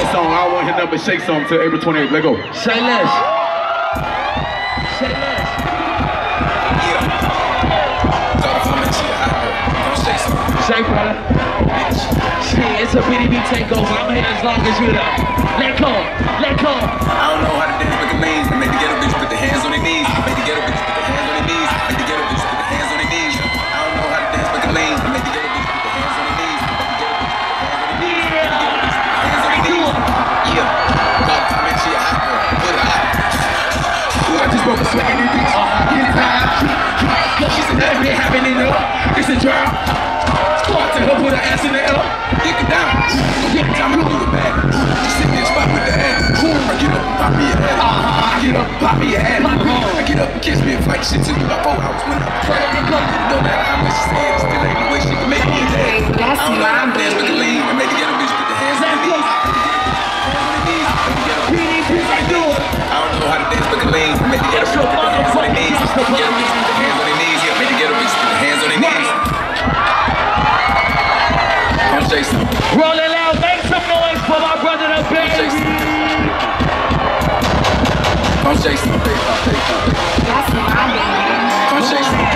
song. I don't want to hear nothing but shake song till April 28th. Let go. Say less. Say less. Say, brother. Shit, it's a BDB takeover. I'm here as long as you know. Let go. Let go. I don't know how to dance like a maze. Make the ghetto bitch put their hands on their knees. Make the ghetto bitch put their hands on their knees. Make the ghetto bitch put their hands on their knees. I don't know how to dance like a maze. Make the ghetto bitch put their hands on their knees. Make the ghetto bitch put their hands on their knees. Yeah. About time and she a hot girl. Put it hot. Ooh, I just broke a sweat in this bitch. Get it high. She said that ain't happening though. It's a drought. Squat to her, put her ass in the air. Get it down. Get it down, I do it bad. Just sit there, spot with the ass. I get up and pop me a head. I get up and pop me a head. I get up and kiss me and fight. Shit took me about 4 hours when I was no matter how much she said, it still ain't no way she can make me a dad. I don't know how to dance with the lean. I make the ghetto bitch put the hands on the knees. I don't know how to dance with the lean. I make the ghetto bitch put the hands on their knees. Make the ghetto bitch put the hands on their knees. Yeah, make the ghetto bitch put the hands on their knees. Come shake some. Rolling loud, make some noise for my brother DaBaby. Come shake some. Come shake some. That's my baby. Come shake some.